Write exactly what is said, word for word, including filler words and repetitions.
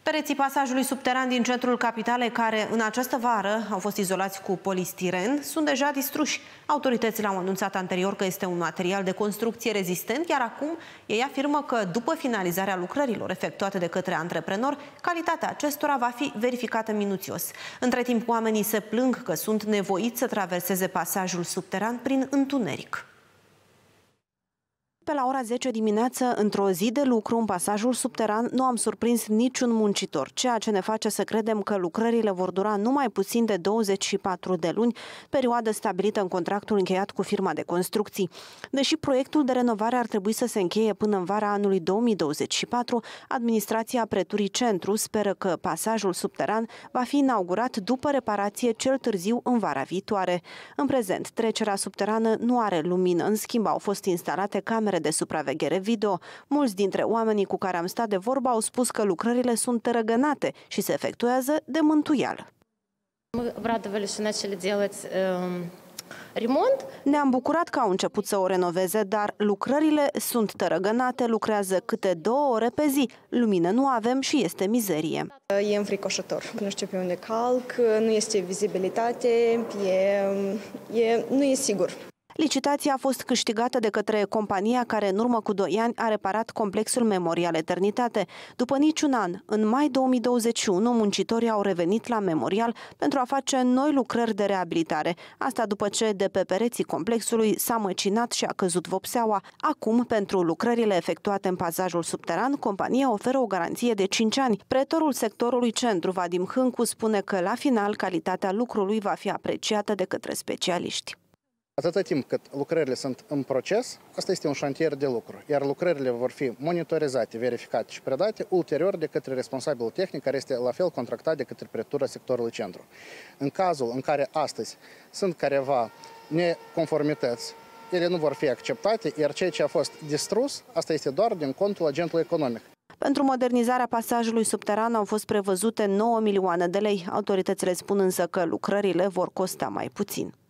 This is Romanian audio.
Pereții pasajului subteran din centrul capitalei, care în această vară au fost izolați cu polistiren, sunt deja distruși. Autoritățile au anunțat anterior că este un material de construcție rezistent, iar acum ei afirmă că după finalizarea lucrărilor efectuate de către antreprenor, calitatea acestora va fi verificată minuțios. Între timp, oamenii se plâng că sunt nevoiți să traverseze pasajul subteran prin întuneric. Pe la ora zece dimineață, într-o zi de lucru în pasajul subteran, nu am surprins niciun muncitor, ceea ce ne face să credem că lucrările vor dura numai puțin de douăzeci și patru de luni, perioadă stabilită în contractul încheiat cu firma de construcții. Deși proiectul de renovare ar trebui să se încheie până în vara anului două mii douăzeci și patru, administrația Preturii Centru speră că pasajul subteran va fi inaugurat după reparație cel târziu în vara viitoare. În prezent, trecerea subterană nu are lumină, în schimb au fost instalate camere de supraveghere video. Mulți dintre oamenii cu care am stat de vorbă au spus că lucrările sunt tărăgănate și se efectuează de mântuială. Ne-am bucurat că au început să o renoveze, dar lucrările sunt tărăgănate, lucrează câte două ore pe zi. Lumină nu avem și este mizerie. E înfricoșător. Nu știu pe unde calc, nu este vizibilitate, e, e, nu e sigur. Licitația a fost câștigată de către compania care în urmă cu doi ani a reparat complexul Memorial Eternitate. După niciun an, în mai două mii douăzeci și unu, muncitorii au revenit la Memorial pentru a face noi lucrări de reabilitare. Asta după ce de pe pereții complexului s-a măcinat și a căzut vopseaua. Acum, pentru lucrările efectuate în pasajul subteran, compania oferă o garanție de cinci ani. Pretorul sectorului Centru, Vadim Hâncu, spune că la final calitatea lucrului va fi apreciată de către specialiști. Atâta timp cât lucrările sunt în proces, asta este un șantier de lucru, iar lucrările vor fi monitorizate, verificate și predate ulterior de către responsabilul tehnic, care este la fel contractat de către Pretura sectorului Centru. În cazul în care astăzi sunt careva neconformități, ele nu vor fi acceptate, iar ceea ce a fost distrus, asta este doar din contul agentului economic. Pentru modernizarea pasajului subteran au fost prevăzute nouă milioane de lei. Autoritățile spun însă că lucrările vor costa mai puțin.